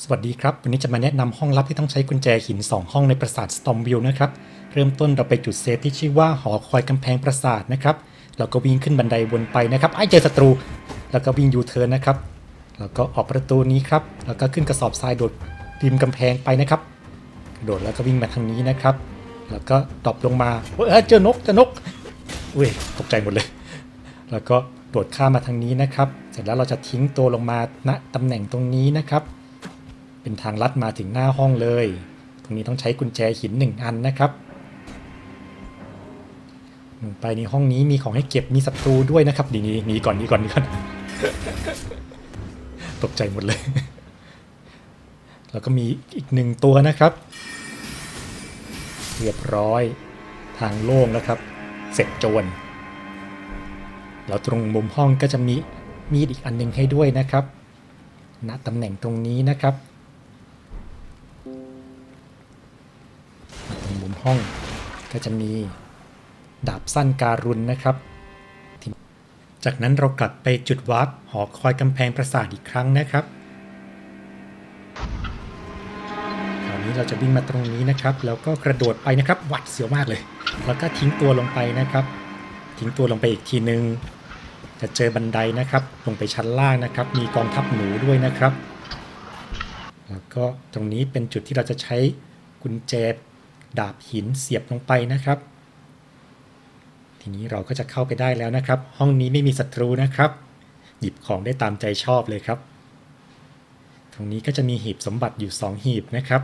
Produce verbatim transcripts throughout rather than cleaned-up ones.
สวัสดีครับวันนี้จะมาแนะนำห้องลับที่ต้องใช้กุญแจหินสองห้องในปราสาทสตอมวิลนะครับเริ่มต้นเราไปจุดเซฟที่ชื่อว่าหอคอยกำแพงปราสาทนะครับเราก็วิ่งขึ้นบันไดวนไปนะครับไอ้เจอศัตรูแล้วก็วิ่งยูเทิร์นนะครับแล้วก็ออกประตูนี้ครับแล้วก็ขึ้นกระสอบทรายโดดริมกำแพงไปนะครับโดดแล้วก็วิ่งมาทางนี้นะครับแล้วก็ตบลงมาเฮ้ยเจอนกเจอนกอุ้ยตกใจหมดเลยแล้วก็โดดข้ามมาทางนี้นะครับเสร็จแล้วเราจะทิ้งตัวลงมาณตำแหน่งตรงนี้นะครับเป็นทางลัดมาถึงหน้าห้องเลยตรงนี้ต้องใช้กุญแจหินหนึ่งอันนะครับลงไปในห้องนี้มีของให้เก็บมีศัตรูด้วยนะครับดีนี้หนีก่อนหนีก่อนหนีก่อน ตกใจหมดเลย แล้วก็มีอีกหนึ่งตัวนะครับเรียบร้อยทางโล่งแล้วครับเสร็จโจรแล้วตรงมุมห้องก็จะมีมีดอีกอันนึงให้ด้วยนะครับณตำแหน่งตรงนี้นะครับตรงมุมห้องก็จะมีดาบสั้นการุณนะครับจากนั้นเรากลับไปจุดวาร์ปหอคอยกำแพงปราสาทอีกครั้งนะครับคราวนี้เราจะวิ่งมาตรงนี้นะครับแล้วก็กระโดดไปนะครับหวัดเสียวมากเลยแล้วก็ทิ้งตัวลงไปนะครับทิ้งตัวลงไปอีกทีนึงจะเจอบันไดนะครับลงไปชั้นล่างนะครับมีกองทัพหนูด้วยนะครับแล้วก็ตรงนี้เป็นจุดที่เราจะใช้กุญแจดาบหินเสียบลงไปนะครับทีนี้เราก็จะเข้าไปได้แล้วนะครับห้องนี้ไม่มีศัตรูนะครับหยิบของได้ตามใจชอบเลยครับตรงนี้ก็จะมีหีบสมบัติอยู่สองหีบนะครับ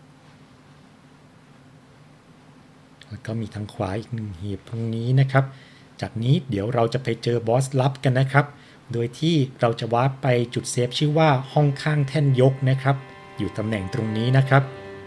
แล้วก็มีทางขวาอีกหนึ่งหีบตรงนี้นะครับจากนี้เดี๋ยวเราจะไปเจอบอสลับกันนะครับโดยที่เราจะวาร์ปไปจุดเซฟชื่อว่าห้องข้างแท่นยกนะครับอยู่ตำแหน่งตรงนี้นะครับ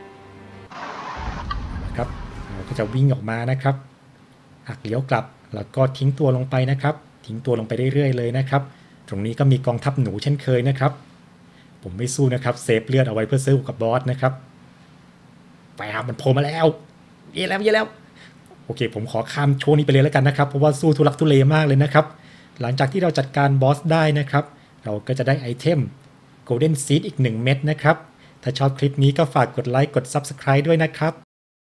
นะครับเราก็จะวิ่งออกมานะครับหักเลี้ยวกลับแล้วก็ทิ้งตัวลงไปนะครับทิ้งตัวลงไปเรื่อยๆเลยนะครับตรงนี้ก็มีกองทัพหนูเช่นเคยนะครับผมไม่สู้นะครับเซฟเลือดเอาไว้เพื่อสู้กับบอสนะครับไปครับมันโผล่มาแล้วเย่แล้วเย่แล้วโอเคผมขอข้ามโชว์นี้ไปเลยแล้วกันนะครับเพราะว่าสู้ทุลักทุเลมากเลยนะครับหลังจากที่เราจัดการบอสได้นะครับเราก็จะได้ไอเทม Golden Seed อีกหนึ่งเม็ดนะครับถ้าชอบคลิปนี้ก็ฝากกดไลค์กด ซับสไครบ์ ด้วยนะครับ